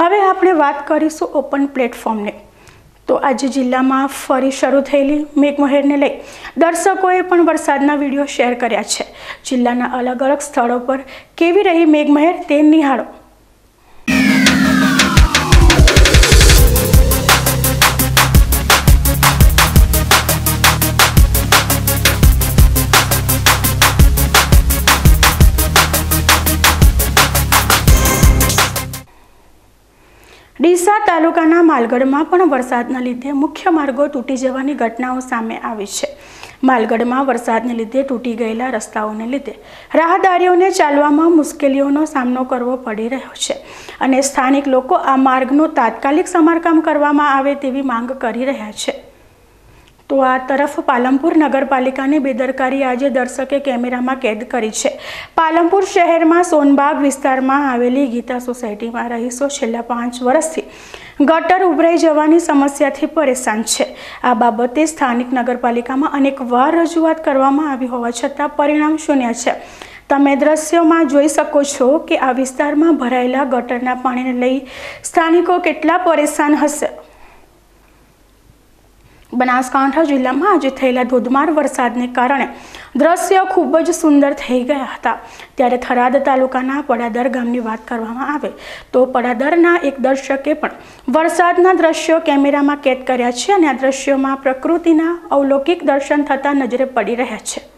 હવે આપણે વાત કરીશું ઓપન પ્લેટફોર્મને। તો આજે જિલ્લામાં ફરી શરૂ થયેલી મેઘમહેરને લઈ દર્શકોએ પણ વરસાદના વિડીયો શેર કર્યા છે। જિલ્લાના અલગ અલગ સ્થળો પર કેવી રહી મેઘમહેર તે નિહાળો। ડીસા તાલુકાના માલગઢમાં પણ વરસાદના લીધે મુખ્ય માર્ગો તૂટી જવાની ઘટનાઓ સામે આવી છે। માલગઢમાં વરસાદને લીધે તૂટી ગયેલા રસ્તાઓને લીધે રાહદારીઓને ચાલવામાં મુશ્કેલીઓનો સામનો કરવો પડી રહ્યો છે અને સ્થાનિક લોકો આ માર્ગનું તાત્કાલિક સમારકામ કરવામાં આવે તેવી માંગ કરી રહ્યા છે। તો આ તરફ પાલનપુર નગરપાલિકાની બેદરકારી આજે દર્શકે કેમેરામાં કેદ કરી છે। પાલનપુર શહેરમાં સોનબાગ વિસ્તારમાં આવેલી ગીતા સોસાયટીમાં રહીશો છેલ્લા 5 વર્ષથી ગટર ઉભરાઈ જવાની સમસ્યાથી પરેશાન છે। આ બાબતે સ્થાનિક નગરપાલિકામાં અનેક વાર રજૂઆત કરવામાં આવી હોવા છતાં પરિણામ શૂન્ય છે। તમે દ્રશ્યોમાં જોઈ શકો છો કે આ વિસ્તારમાં ભરાયેલા ગટરના પાણીને લઈ સ્થાનિકો કેટલા પરેશાન હશે। બનાસકાંઠા જિલ્લામાં આજે થયેલા ધોધમાર વરસાદને કારણે દ્રશ્યો ખૂબ જ સુંદર થઈ ગયા હતા। ત્યારે થરાદ તાલુકાના પડાદર ગામની વાત કરવામાં આવે તો પડાદરના એક દર્શકે પણ વરસાદના દ્રશ્યો કેમેરામાં કેદ કર્યા છે અને આ દ્રશ્યોમાં પ્રકૃતિના અલૌકિક દર્શન થતા નજરે પડી રહ્યા છે।